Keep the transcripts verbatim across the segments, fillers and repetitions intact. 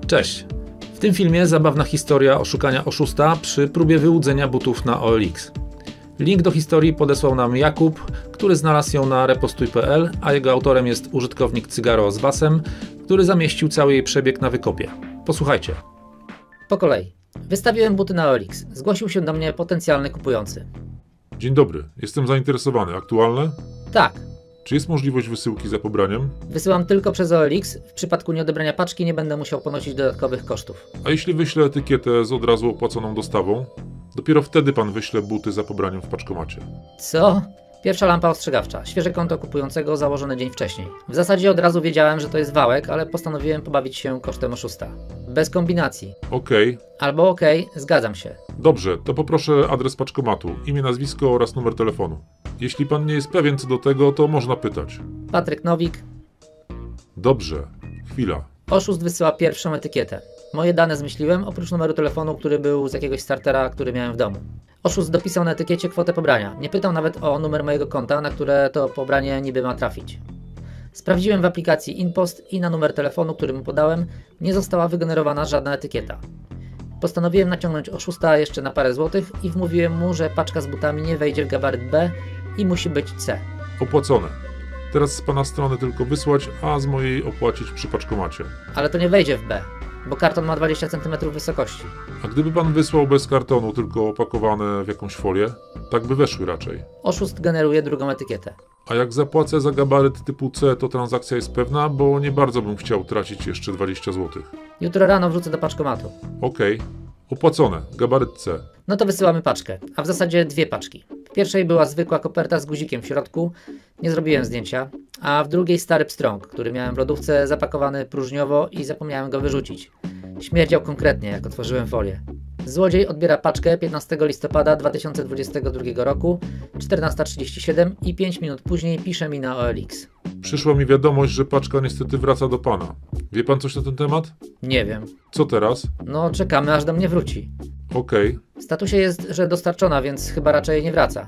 Cześć! W tym filmie zabawna historia oszukania oszusta przy próbie wyłudzenia butów na O L X. Link do historii podesłał nam Jakub, który znalazł ją na repostuj kropka p l, a jego autorem jest użytkownik Cygaro z basem, który zamieścił cały jej przebieg na Wykopie. Posłuchajcie. Po kolei. Wystawiłem buty na O L X. Zgłosił się do mnie potencjalny kupujący. Dzień dobry, jestem zainteresowany. Aktualne? Tak. Czy jest możliwość wysyłki za pobraniem? Wysyłam tylko przez O L X. W przypadku nieodebrania paczki nie będę musiał ponosić dodatkowych kosztów. A jeśli wyślę etykietę z od razu opłaconą dostawą? Dopiero wtedy pan wyśle buty za pobraniem w paczkomacie. Co? Pierwsza lampa ostrzegawcza. Świeże konto kupującego założone dzień wcześniej. W zasadzie od razu wiedziałem, że to jest wałek, ale postanowiłem pobawić się kosztem oszusta. Bez kombinacji. Okej. Albo okej, zgadzam się. Dobrze, to poproszę adres paczkomatu, imię, nazwisko oraz numer telefonu. Jeśli pan nie jest pewien co do tego, to można pytać. Patryk Nowik. Dobrze, chwila. Oszust wysyła pierwszą etykietę. Moje dane zmyśliłem, oprócz numeru telefonu, który był z jakiegoś startera, który miałem w domu. Oszust dopisał na etykiecie kwotę pobrania. Nie pytał nawet o numer mojego konta, na które to pobranie niby ma trafić. Sprawdziłem w aplikacji InPost i na numer telefonu, który mu podałem, nie została wygenerowana żadna etykieta. Postanowiłem naciągnąć oszusta jeszcze na parę złotych i wmówiłem mu, że paczka z butami nie wejdzie w gabaryt B i musi być C. Opłacone. Teraz z pana strony tylko wysłać, a z mojej opłacić przy paczkomacie. Ale to nie wejdzie w B, bo karton ma dwadzieścia centymetrów wysokości. A gdyby pan wysłał bez kartonu, tylko opakowane w jakąś folię, tak by weszły raczej. Oszust generuje drugą etykietę. A jak zapłacę za gabaryt typu C, to transakcja jest pewna, bo nie bardzo bym chciał tracić jeszcze dwadzieścia złotych. Jutro rano wrzucę do paczkomatu. Okej. Opłacone. Gabaryt C. No to wysyłamy paczkę, a w zasadzie dwie paczki. W pierwszej była zwykła koperta z guzikiem w środku, nie zrobiłem zdjęcia, a w drugiej stary pstrąg, który miałem w lodówce zapakowany próżniowo i zapomniałem go wyrzucić. Śmierdział konkretnie, jak otworzyłem folię. Złodziej odbiera paczkę piętnastego listopada dwa tysiące dwudziestego drugiego roku, czternasta trzydzieści siedem i pięć minut później pisze mi na O L X. Przyszła mi wiadomość, że paczka niestety wraca do pana. Wie pan coś na ten temat? Nie wiem. Co teraz? No czekamy, aż do mnie wróci. Okej. W statusie jest, że dostarczona, więc chyba raczej nie wraca.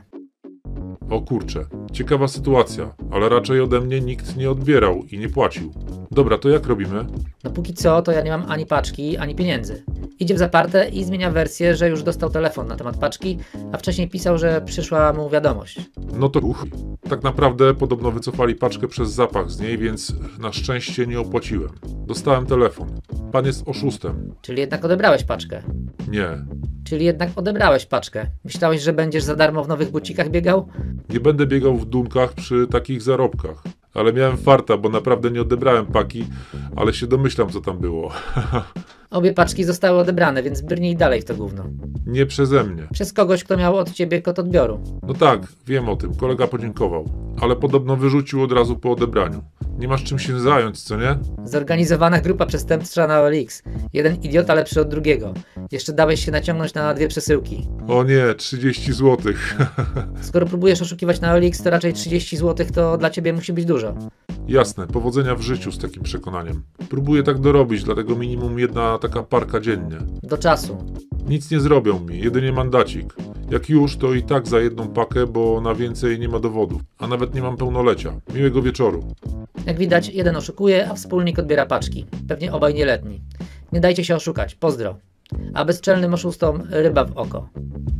O kurczę. Ciekawa sytuacja, ale raczej ode mnie nikt nie odbierał i nie płacił. Dobra, to jak robimy? No póki co, to ja nie mam ani paczki, ani pieniędzy. Idzie w zaparte i zmienia wersję, że już dostał telefon na temat paczki, a wcześniej pisał, że przyszła mu wiadomość. No to uch. Tak naprawdę podobno wycofali paczkę przez zapach z niej, więc na szczęście nie opłaciłem. Dostałem telefon. Pan jest oszustem. Czyli jednak odebrałeś paczkę. Nie. Czyli jednak odebrałeś paczkę. Myślałeś, że będziesz za darmo w nowych bucikach biegał? Nie będę biegał w dumkach przy takich zarobkach. Ale miałem farta, bo naprawdę nie odebrałem paki, ale się domyślam, co tam było. Obie paczki zostały odebrane, więc brnij dalej w to gówno. Nie przeze mnie. Przez kogoś, kto miał od ciebie kod odbioru. No tak, wiem o tym, kolega podziękował. Ale podobno wyrzucił od razu po odebraniu. Nie masz czym się zająć, co nie? Zorganizowana grupa przestępcza na O L X. Jeden idiota lepszy od drugiego. Jeszcze dałeś się naciągnąć na dwie przesyłki. O nie, trzydzieści złotych. Skoro próbujesz oszukiwać na O L X, to raczej trzydzieści złotych to dla ciebie musi być dużo. Jasne, powodzenia w życiu z takim przekonaniem. Próbuję tak dorobić, dlatego minimum jedna taka parka dziennie. Do czasu. Nic nie zrobią mi, jedynie mandacik. Jak już, to i tak za jedną pakę, bo na więcej nie ma dowodów. A nawet nie mam pełnolecia. Miłego wieczoru. Jak widać, jeden oszukuje, a wspólnik odbiera paczki. Pewnie obaj nieletni. Nie dajcie się oszukać. Pozdro. A bezczelnym oszustom ryba w oko.